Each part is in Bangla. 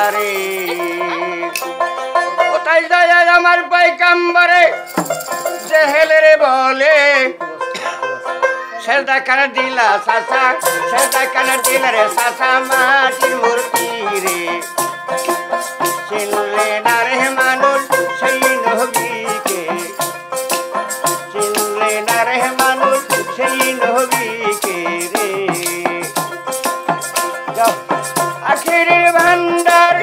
রে কোথায় যায় আমার পয়গম্বরে জেহেলের বলে সেজদা কানে দিলা সাসা সেজদা কানে দিলা রে সাসা মাটির মূর্তি রে চিনলে না রে মানুষ সেই নবীকে চিনলে না রে মানুষ সেই নবীকে রে আখেরের ভান্ডার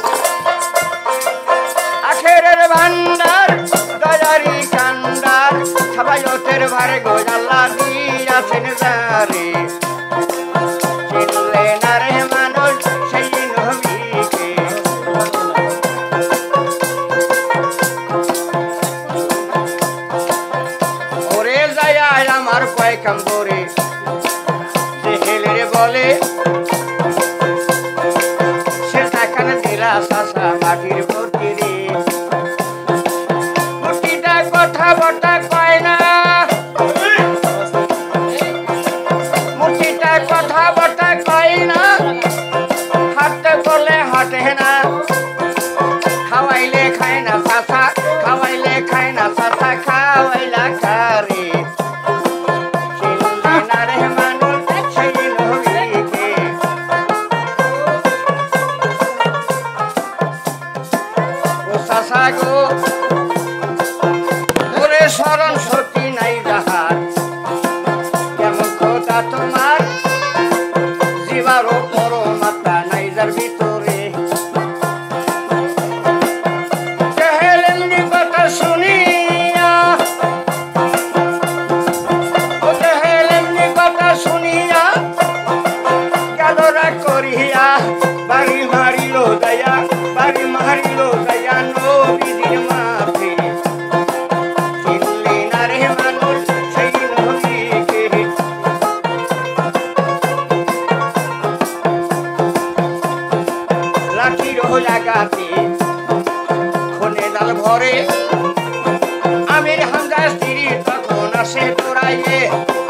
দয়ারি কান্ডার সবাইতের ভারে গোজাল্লা দিয়াছেন যারে চিনলে না রে মানুষ সেই নবীকে ওরে যায় আমার পয়গম্বরে জেহেলের বলে সাসা মাটির মূর্তি রে মূর্তিটা কথা বটা কয় না মূর্তিটা কথা বটা কয় না হাঁটতে বলে হাঁটে না খাওয়াইলে খায় না সাসা খাওয়াইলে খায় না সাসা খাওয়াইলা খারে চিনলে না রে মানুষ সেই নবীকে সাগো ওরে স্মরণ শক্তি নাই যাহার কেমন খোদা তোমার জীবারও পরমাত্মা নাই যার ভিতরে জেহেলের কথা শুনিয়া ও জেহেলের কথা শুনিয়া গাদরা করিয়া বাড়ি মারিল দয়া বাড়ি মারিল দয়া নবীদের মাঝে চিনলে না রে মানুষ সেই নবীকে লাঠির জায়গাতে খনে জাল ভরে আমির হামজা স্ত্রী তখন আসে তোরাইয়ে